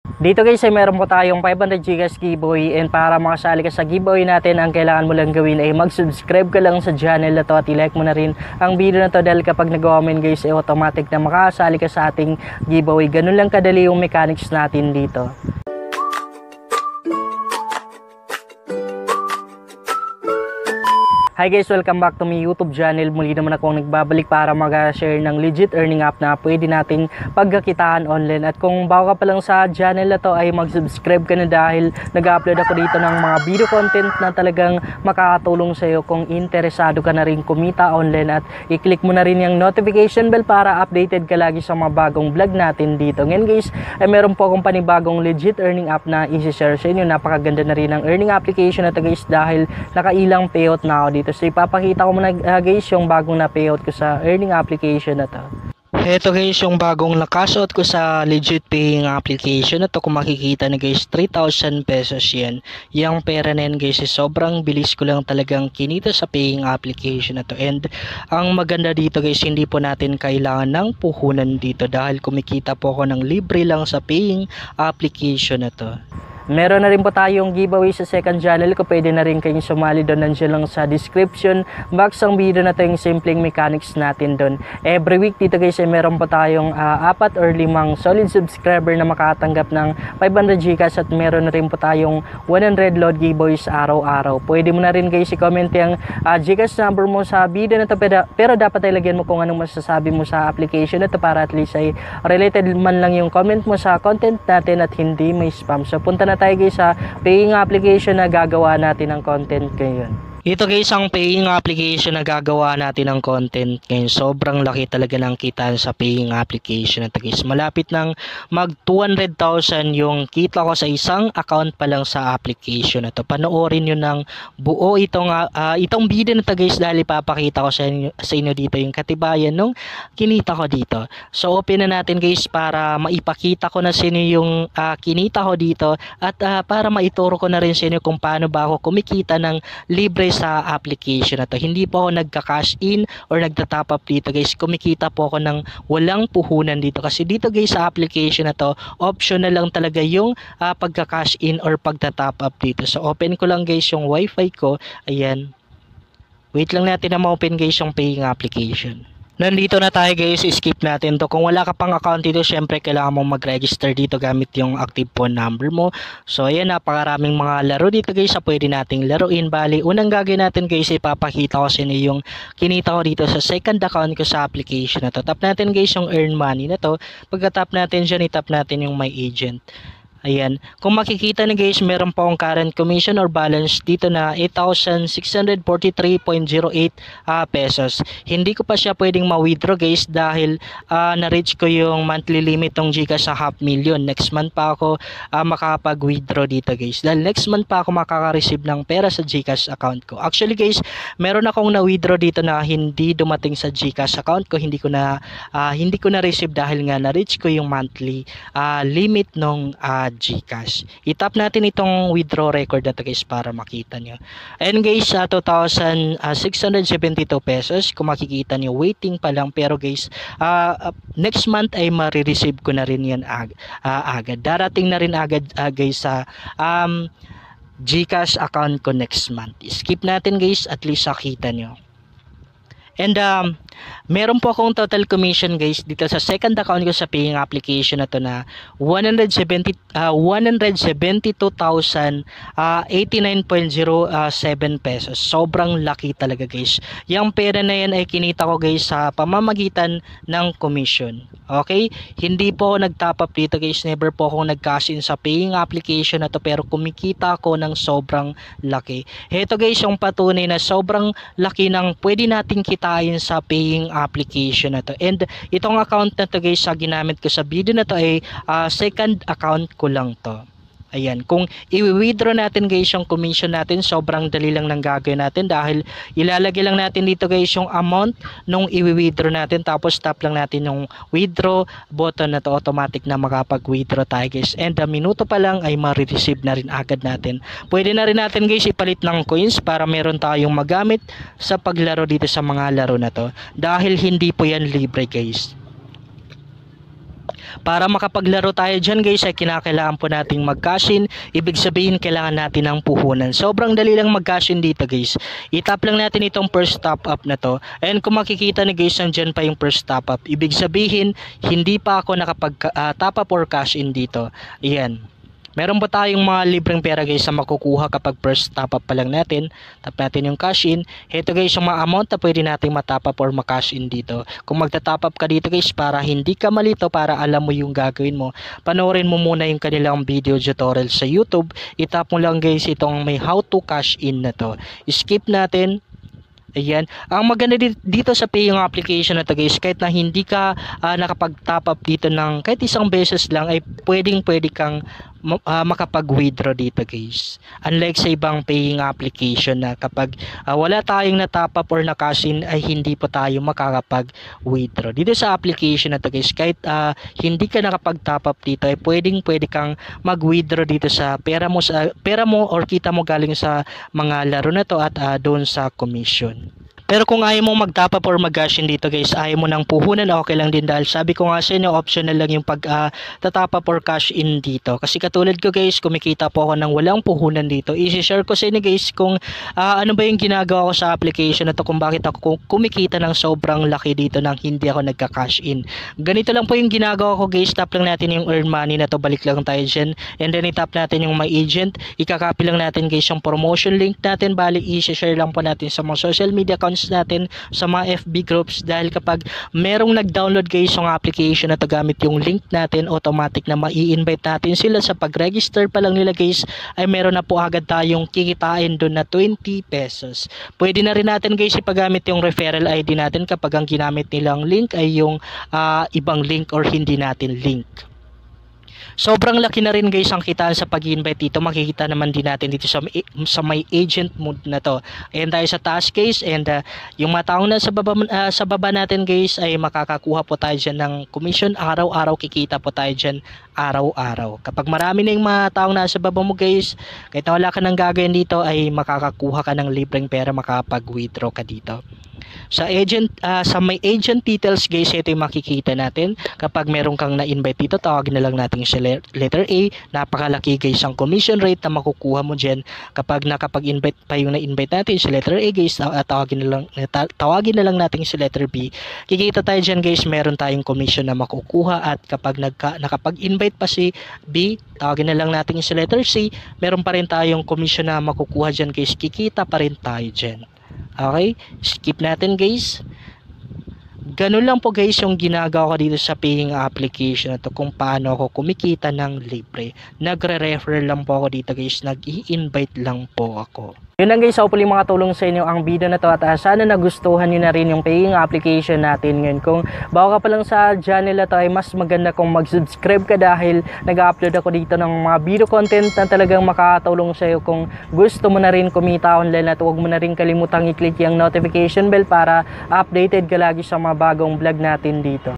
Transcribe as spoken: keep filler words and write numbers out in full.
Dito guys ay meron po tayong five hundred gigas giveaway, and para makasali ka sa giveaway natin, ang kailangan mo lang gawin ay mag-subscribe ka lang sa channel na to at i-like mo na rin ang video na to, dahil kapag nag-comment guys ay automatic na makasali ka sa ating giveaway. Ganun lang kadali yung mechanics natin dito. Hi guys, welcome back to my YouTube channel. Muli naman akong nagbabalik para mag-share ng legit earning app na pwede nating pagkakitaan online. At kung bago ka pa lang sa channel na to ay mag-subscribe ka na, dahil nag-upload ako dito ng mga video content na talagang makakatulong sa iyo kung interesado ka na rin kumita online. At i-click mo na rin yung notification bell para updated ka lagi sa mga bagong vlog natin dito. Ngayon guys, ay meron po akong panibagong legit earning app na i-share sa inyo. Napakaganda na rin ng earning application na to guys, dahil nakailang payout na ako dito. So ipapakita ko muna uh, guys yung bagong na payout ko sa earning application na to. Ito guys yung bagong nakasuot ko sa legit paying application na to. Kung makikita na guys, three thousand pesos yan. Yung pera na yan guys, sobrang bilis ko lang talagang kinita sa paying application na to. And ang maganda dito guys, hindi po natin kailangan ng puhunan dito, dahil kumikita po ako ng libre lang sa paying application na to. Meron na rin po tayong giveaway sa second channel ko. Pwede na rin kayong sumali doon. Nandiyan lang sa description box ang video na to, yung simpleng mechanics natin doon. Every week dito guys ay meron po tayong uh, apat or limang solid subscriber na makatanggap ng five hundred gigas, at meron na rin po tayong one hundred load giveaways araw-araw. Pwede mo na rin guys i-comment yung uh, gigas number mo sa video na to, pero, pero dapat ay lagyan mo kung anong masasabi mo sa application na to, para at least ay related man lang yung comment mo sa content natin at hindi may spam. So punta na tayo guys sa paying application na gagawa natin ng content ngayon. Ito guys ang paying application na gagawa natin ng content ngayon. Sobrang laki talaga ng kitaan sa paying application na ito guys. Malapit ng mag two hundred thousand yung kita ko sa isang account pa lang sa application na ito. Panoorin nyo ng buo itong, uh, itong video na ito guys, dahil ipapakita ko sa inyo, sa inyo dito yung katibayan nung kinita ko dito. So open na natin guys para maipakita ko na sa inyo yung uh, kinita ko dito, at uh, para maituro ko na rin sa inyo kung paano ba ako kumikita ng libre sa application na to. Hindi po ako nagka-cash in or nagta-top up dito guys. Kumikita po ako ng walang puhunan dito, kasi dito guys sa application na to, optional lang talaga yung uh, pagka-cash in or pagta-top up dito. So open ko lang guys yung wifi ko. Ayan. Wait lang natin na ma-open guys yung paying application. Nandito na tayo guys, skip natin to. Kung wala ka pang account dito, syempre kailangan mong mag-register dito gamit yung active phone number mo. So ayan, napakaraming mga laro dito guys sa pwede nating laruin. Bali, unang gagawin natin guys, ipapakita ko sa inyo yung kinita ko dito sa second account ko sa application na to. Tap natin guys yung earn money na to. Pagka-tap natin dyan, itap natin yung my agent. Ayan, kung makikita na guys, meron pa akong current commission or balance dito na eight thousand six hundred forty-three point zero eight uh, pesos. Hindi ko pa siya pwedeng ma-withdraw guys, dahil uh, na-reach ko yung monthly limit ng Gcash sa half million. Next month pa ako uh, makakapag-withdraw dito guys, dahil next month pa ako makaka-receive ng pera sa Gcash account ko. Actually guys, meron akong na-withdraw dito na hindi dumating sa Gcash account ko. Hindi ko na uh, hindi ko na-receive dahil nga na-reach ko yung monthly uh, limit ng uh, Gcash. I-tap natin itong withdraw record na to guys para makita nyo. And guys, uh, two thousand six hundred seventy-two pesos. Kung makikita nyo, waiting pa lang. Pero guys, uh, next month ay marireceive ko na rin yan ag uh, agad. Darating na rin agad uh, guys sa um, Gcash account ko next month. Skip natin guys, at least nakita nyo. And um, meron po akong total commission guys dito sa second account ko sa paying application na to na one hundred seventy-two thousand eighty-nine point zero seven pesos. Sobrang laki talaga guys. Yung pera na yan ay kinita ko guys sa pamamagitan ng commission. Okay? Hindi po ako nag-top up dito guys. Never po ako nag-cash in sa paying application na to, pero kumikita ako ng sobrang laki. Ito guys yung patunay na sobrang laki ng pwede nating kitain sa paying application na to. And itong account na to guys, sa ginamit ko sa video na to ay uh, second account ko lang to. Ayan, kung i-withdraw natin guys yung commission natin, sobrang dali lang ng gagawin natin, dahil ilalagay lang natin dito guys yung amount nung i-withdraw natin, tapos tap lang natin yung withdraw button na to, automatic na makapag-withdraw tayo guys. And the minuto pa lang ay ma-receive na rin agad natin. Pwede na rin natin guys ipalit ng coins para meron tayong magamit sa paglaro dito sa mga laro na to, dahil hindi po yan libre guys. Para makapaglaro tayo dyan guys ay kinakailangan po nating mag-cash in. Ibig sabihin kailangan natin ng puhunan. Sobrang dali lang mag-cash in dito guys. I-tap lang natin itong first top up na to. And kung makikita ni guys nandyan pa yung first top up. Ibig sabihin hindi pa ako nakapag uh, top up or cash in dito. Ayan. Meron pa tayong mga libreng pera guys na makukuha kapag first top up pa lang natin. Tap natin yung cash in. Ito guys yung mga amount na pwede natin matap up or makash in dito. Kung magta-top up ka dito guys para hindi ka malito, para alam mo yung gagawin mo, panoorin mo muna yung kanilang video tutorial sa YouTube. Itap mo lang guys itong may how to cash in na to. Skip natin. Ayan. Ang maganda dito sa paying application na to guys, kahit na hindi ka uh, nakapag-top up dito ng kahit isang beses lang, ay pwedeng pwede kang uh, makapag-withdraw dito guys. Unlike sa ibang paying application na kapag uh, wala tayong na-top up or na-cash in ay hindi po tayo makakapag-withdraw. Dito sa application na to guys, kahit uh, hindi ka nakapag-top up dito ay pwedeng pwede kang mag-withdraw dito sa pera mo, sa, pera mo or kita mo galing sa mga laro na to at uh, doon sa commission. Pero kung ayaw mong mag-top up or mag-cash in dito guys, ayaw mo ng puhunan, okay lang din dahil sabi ko nga sa inyo, optional lang yung pag-top uh, up or cash in dito. Kasi katulad ko guys, kumikita po ako ng walang puhunan dito. I-share ko sa inyo guys kung uh, ano ba yung ginagawa ko sa application na to, kung bakit ako kumikita ng sobrang laki dito nang hindi ako nagka-cash in. Ganito lang po yung ginagawa ko guys, tap lang natin yung earn money na to, balik lang tayo dyan. And then i-tap natin yung my agent, ikakopy lang natin guys yung promotion link natin, bali i-share lang po natin sa mga social media accounts natin, sa mga F B groups, dahil kapag merong nag-download guys yung application na to gamit yung link natin, automatic na mai-invite natin sila. Sa pag-register pa lang nila guys ay meron na po agad tayong kikitain doon na twenty pesos. Pwede na rin natin guys ipagamit yung referral I D natin kapag ang ginamit nilang link ay yung uh, ibang link or hindi natin link. Sobrang laki na rin guys ang kitaan sa pag-invite dito. Makikita naman din natin dito sa, sa may agent mode na to. Ayan tayo sa task case, and uh, yung mga taong na sa baba, uh, sa baba natin guys ay makakakuha po tayo dyan ng commission. Araw-araw kikita po tayo dyan araw-araw. Kapag marami na yung mga taong nasa baba mo guys, kahit na wala ka nang gagawin dito ay makakakuha ka ng libreng pera, makakapag-withdraw ka dito. Sa agent, uh, sa may agent details guys, ito yung makikita natin. Kapag meron kang na-invite dito, tawagin na lang natin si letter A. Napakalaki guys ang commission rate na makukuha mo dyan. Kapag nakapag-invite pa yung na-invite natin si letter A guys, tawagin na lang, tawagin na lang natin si letter B. Kikita tayo dyan guys, meron tayong commission na makukuha. At kapag nagka, nakapag-invite pa si B, tawagin na lang natin si letter C, meron pa rin tayong commission na makukuha dyan guys. Kikita pa rin tayo dyan. Okay, skip natin guys. Ganun lang po guys yung ginagawa ko dito sa paying application na to, kung paano ako kumikita ng libre. Nagre-refer lang po ako dito guys, nag-i-invite lang po ako. Yun lang guys, hopefully makatulong sa inyo ang video na to, at uh, sana nagustuhan nyo na rin yung paying application natin ngayon. Kung bago ka pa lang sa channel na to ay mas maganda kung mag-subscribe ka, dahil nag-upload ako dito ng mga video content na talagang makakatulong sa iyo kung gusto mo na rin kumita online. At huwag mo na rin kalimutang i-click yung notification bell para updated ka lagi sa mga bagong vlog natin dito.